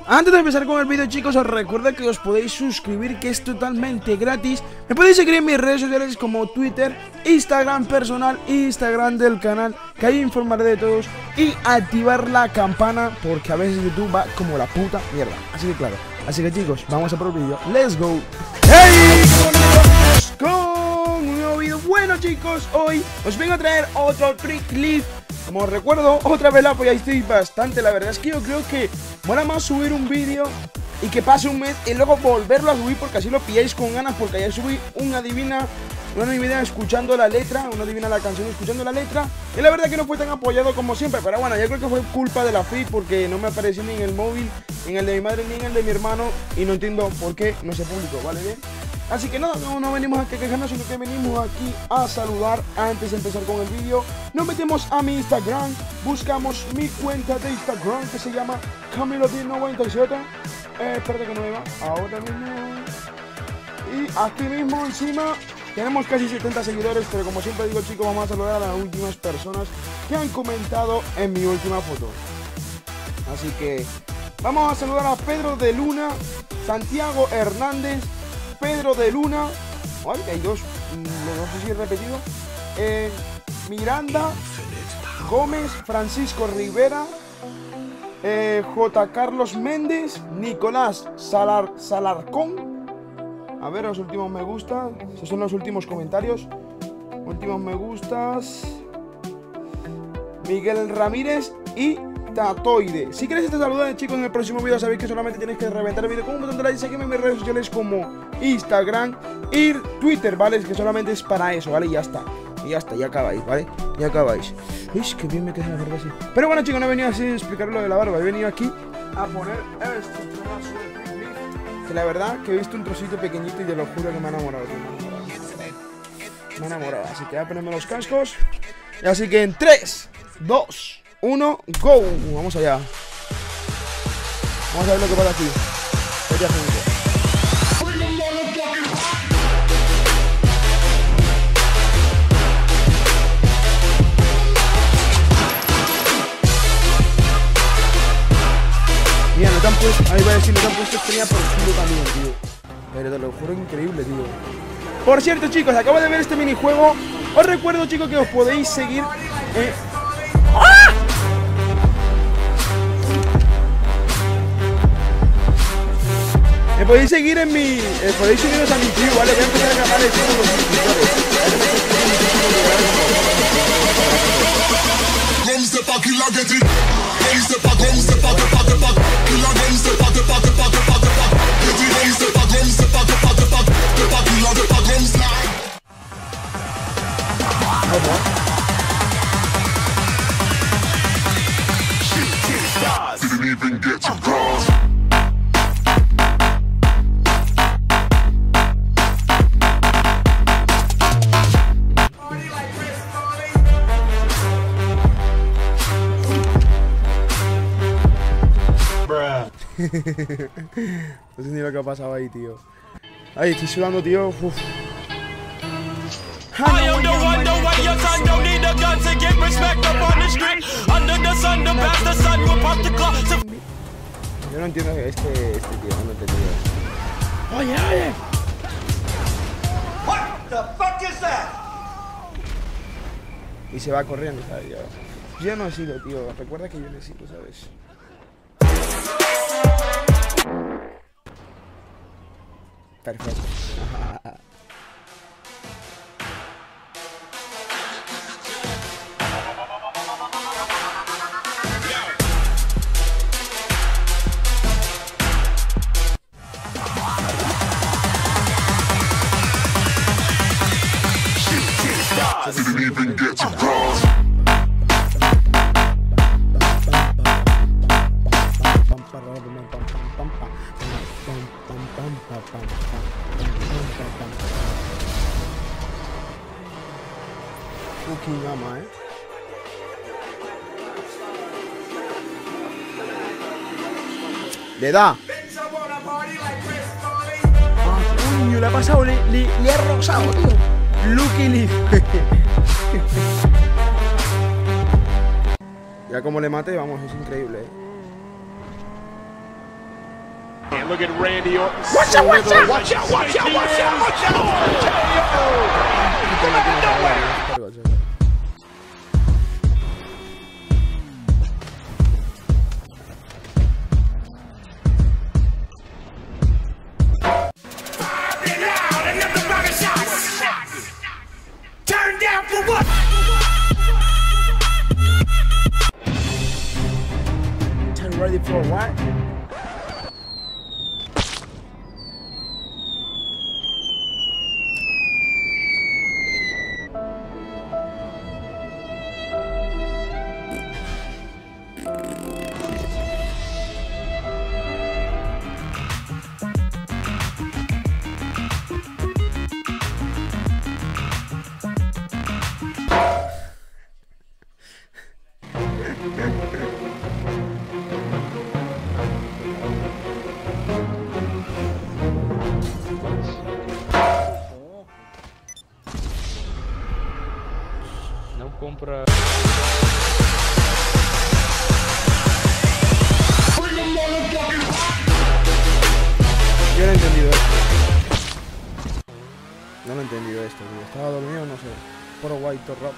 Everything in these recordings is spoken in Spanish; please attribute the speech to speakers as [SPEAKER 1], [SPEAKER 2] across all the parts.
[SPEAKER 1] Antes de empezar con el vídeo, chicos, os recuerdo que os podéis suscribir, que es totalmente gratis. Me podéis seguir en mis redes sociales como Twitter, Instagram personal, Instagram del canal, que ahí informaré de todos. Y activar la campana, porque a veces YouTube va como la puta mierda. Así que claro, así que chicos, vamos a por el vídeo. ¡Let's go! ¡Hey! Con un nuevo vídeo. Bueno, chicos, hoy os vengo a traer otro trick clip. Como os recuerdo, otra vez la apoyasteis bastante. La verdad es que yo creo que mola más subir un vídeo y que pase un mes y luego volverlo a subir, porque así lo pilláis con ganas. Porque ayer subí una adivina escuchando la letra, una adivina la canción escuchando la letra, y la verdad que no fue tan apoyado como siempre. Pero bueno, yo creo que fue culpa de la feed, porque no me apareció ni en el móvil, ni en el de mi madre, ni en el de mi hermano, y no entiendo por qué no se publicó, ¿vale? Bien. Así que nada, no venimos aquí a quejarnos, sino que venimos aquí a saludar. Antes de empezar con el vídeo, nos metemos a mi Instagram, buscamos mi cuenta de Instagram que se llama Camilo1097. Espérate que no me va, ahora mismo. Y aquí mismo encima tenemos casi 70 seguidores, pero como siempre digo, chicos, vamos a saludar a las últimas personas que han comentado en mi última foto. Así que vamos a saludar a Pedro de Luna, Santiago Hernández, Pedro de Luna, ay, hay dos, no sé si he repetido, Miranda Gómez, Francisco Rivera, J. Carlos Méndez, Nicolás Salarcón. A ver, los últimos me gusta. Esos son los últimos comentarios. Últimos me gustas. Miguel Ramírez y Tatoide. Si queréis este saludo, chicos, en el próximo vídeo, sabéis que solamente tienes que reventar el vídeo con un botón de like. Seguidme en mis redes sociales como Instagram y Twitter, ¿vale? Es que solamente es para eso, ¿vale? Y ya está. Y ya está, ya acabáis, ¿vale? Ya acabáis. Uy, qué bien me queda la barba así. Pero bueno, chicos, no he venido así a explicar lo de la barba. He venido aquí a poner este pedazo de clip, que la verdad que he visto un trocito pequeñito y te lo juro que me ha enamorado, me ha enamorado. Así que voy a ponerme los cascos. Y así que en 3, 2, 1, go. Vamos allá. Vamos a ver lo que pasa aquí. Mira, no te han puesto, ahí voy a decir, no te han puesto estrella por culo también, tío. Pero te lo juro, increíble, tío. Por cierto, chicos, acabo de ver este minijuego. Os recuerdo, chicos, que os podéis seguir ¡Ah! Me podéis seguir en mi... podéis seguiros a mi tío, ¿vale? Voy a empezar a grabar el tío con los suscriptores. No sé ni lo que ha pasado ahí, tío. Ay, estoy sudando, tío. Uf. Yo no entiendo este tío, no entendido. Oye. What the fuck is that? Y se va corriendo, ¿sabes? Yo no he sido, tío. Recuerda que yo no he sido, ¿sabes? Perfecto.
[SPEAKER 2] Didn't even get to cross.
[SPEAKER 1] Fucking gama, Le da. Coño, le ha pasado, le ha rozado, tío. Lucky Leaf. Ya como le mate, vamos, es increíble,
[SPEAKER 3] And look at Randy Orton.
[SPEAKER 1] Watch out, watch out,
[SPEAKER 3] watch out, watch out, watch out, watch out.
[SPEAKER 2] Turn down for what?
[SPEAKER 1] Turn ready for what?
[SPEAKER 4] Não compra.
[SPEAKER 1] Yo no he entendido esto. No lo he entendido esto, tío. Estaba dormido, no sé. Por white rock.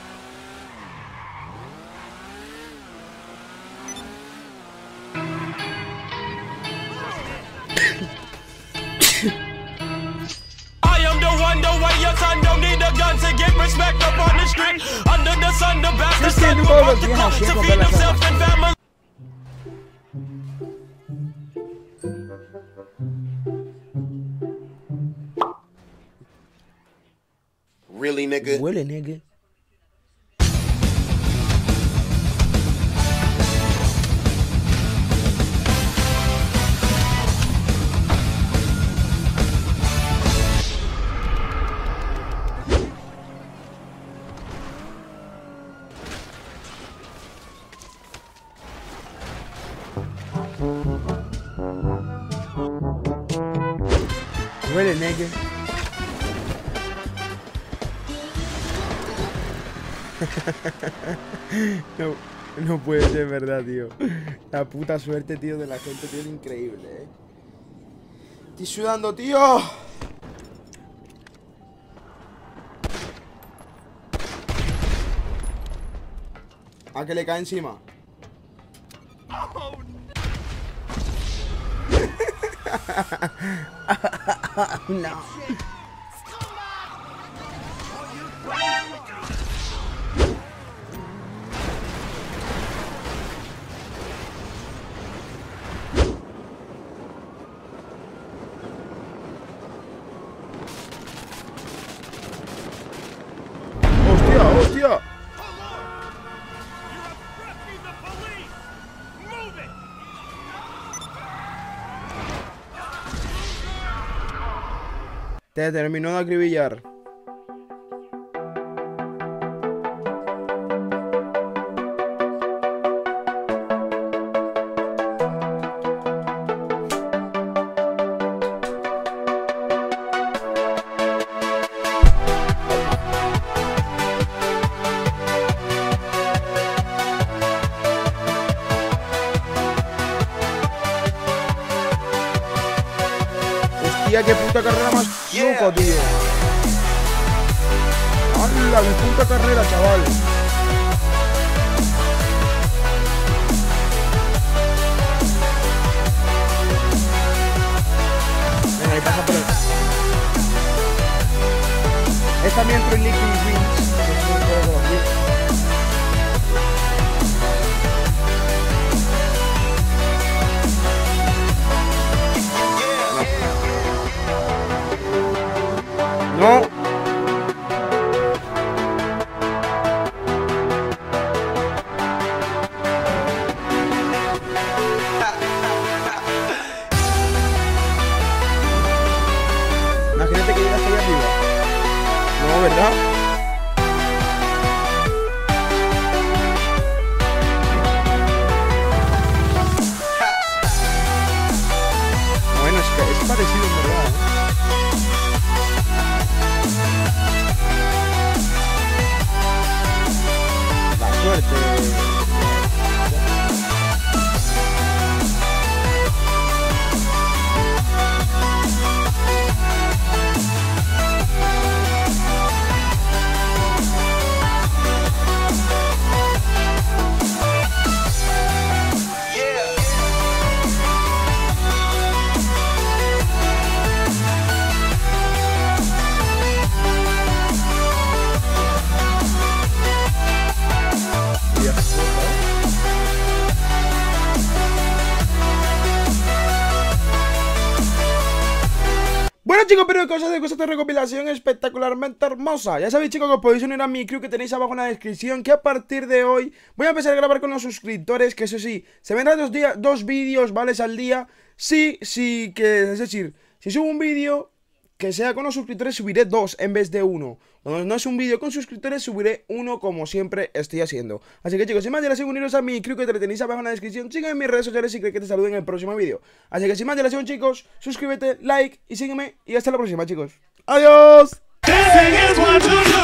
[SPEAKER 5] I am the one, the way your son don't need a gun to get respect up on the street. Under the sun, the bastard
[SPEAKER 1] Es que
[SPEAKER 5] son
[SPEAKER 1] no
[SPEAKER 5] will
[SPEAKER 1] lo
[SPEAKER 5] walk the
[SPEAKER 1] tienes
[SPEAKER 5] clock
[SPEAKER 1] así,
[SPEAKER 5] to
[SPEAKER 1] con
[SPEAKER 5] feed
[SPEAKER 1] la
[SPEAKER 5] himself and family.
[SPEAKER 2] Really, nigga?
[SPEAKER 1] Huele, nigga. Huele, nigga. No, no puede ser verdad, tío. La puta suerte, tío, de la gente, tío, es increíble, Estoy sudando, tío. ¿A que le cae encima? No. ¡Hostia, hostia! Te terminó de acribillar. Hostia, qué puta carrera más loco, tío. ¡Hala, qué puta carrera, chaval! Venga, ahí pasa por el... Es también Troy Liquid Wings, que es un juego de los Wings. No. Imagínate que llegas ahí arriba. No, ¿verdad? Bueno, es parecido en verdad, La suerte. más, chicos, pero cosas de esta recopilación espectacularmente hermosa. Ya sabéis, chicos, que os podéis unir a mi crew que tenéis abajo en la descripción, que a partir de hoy voy a empezar a grabar con los suscriptores, que eso sí, se vendrán dos vídeos, ¿vale? Al día. Sí, que es decir, si subo un vídeo que sea con los suscriptores, subiré 2 en vez de 1. Cuando no es un vídeo con suscriptores, subiré 1 como siempre estoy haciendo. Así que, chicos, sin más dilación, uniros a mi crew que te tenéis abajo en la descripción. Sígueme en mis redes sociales si queréis que te saluden en el próximo vídeo. Así que, sin más dilación, chicos, suscríbete, like y sígueme. Y hasta la próxima, chicos. ¡Adiós!